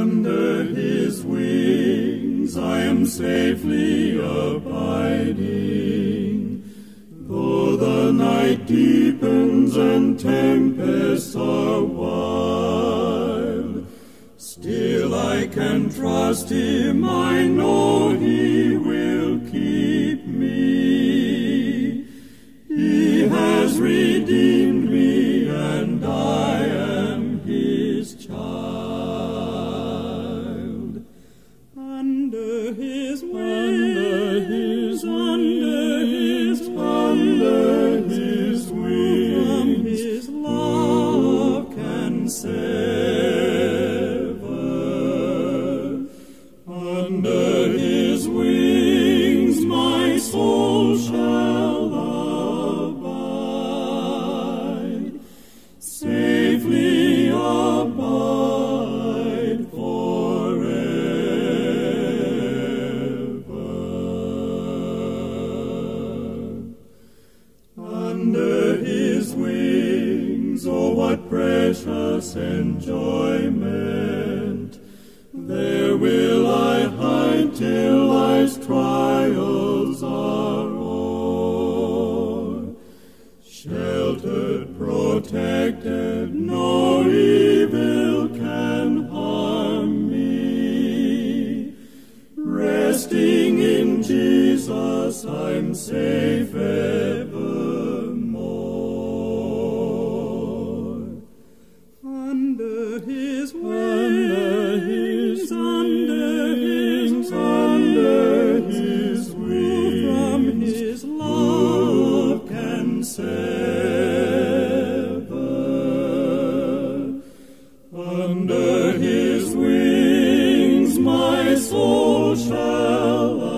Under his wings I am safely abiding. Though the night deepens and tempests are wild, still I can trust him, I know he will keep me. He has redeemed me, and I am his child. Under his wings, under his wings, from his love can sever. Under his wings my soul shall abide, safely abide forever. Under his wings, oh what precious enjoyment! There will I hide till life's trials are o'er. Sheltered, protected, no evil can harm me. Resting in Jesus, I'm safe evermore. Under his wings, under his wings, from his love can sever. Under his wings my soul shall